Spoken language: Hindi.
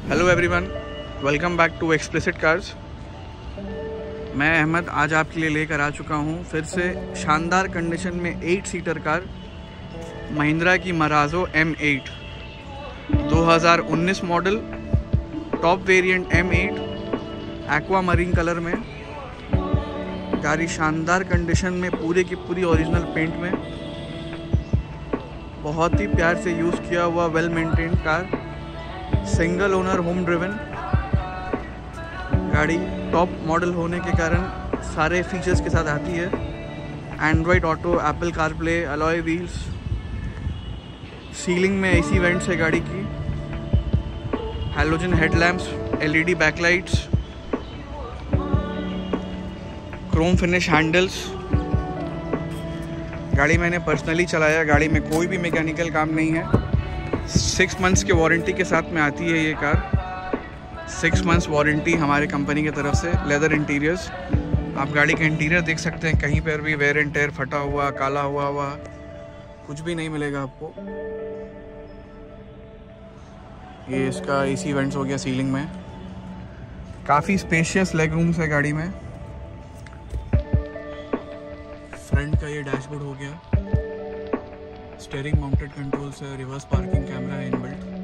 Hello everyone, welcome back to explicit cars. मैं अहमद आज आपके लिए लेकर आ चुका हूं फिर से शानदार कंडीशन में 8 सीटर कार महिंद्रा की Marazzo M8 2019 model, top variant M8 aquamarine colour में। गाड़ी शानदार कंडीशन में, पूरे की पूरी ओरिजिनल पेंट में, बहुत ही प्यार से यूज़ किया हुआ well maintain car, single owner home driven गाड़ी। टॉप मॉडल होने के कारण सारे फीचर्स के साथ आती है। Android auto, apple carplay, alloy wheels, ceiling में AC वेंट्स है गाड़ी की, halogen headlamps, LED backlights, chrome finish handles. गाड़ी मैंने पर्सनली चलाया, गाड़ी में कोई भी मैकेनिकल काम नहीं है। 6 मंथ्स के वारंटी के साथ में आती है ये कार। 6 मंथ्स वारंटी हमारे कंपनी की तरफ से। लेदर इंटीरियर्स, आप गाड़ी का इंटीरियर देख सकते हैं, कहीं पर भी वेयर एंड टेयर, फटा हुआ, काला हुआ कुछ भी नहीं मिलेगा आपको। ये इसका AC वेंट्स हो गया सीलिंग में। काफ़ी स्पेशियस लेग रूम्स है गाड़ी में। फ्रंट का ये डैशबोर्ड हो गया, स्टीयरिंग माउंटेड कंट्रोल्स है, रिवर्स पार्किंग कैमरा है इनबिल्ट।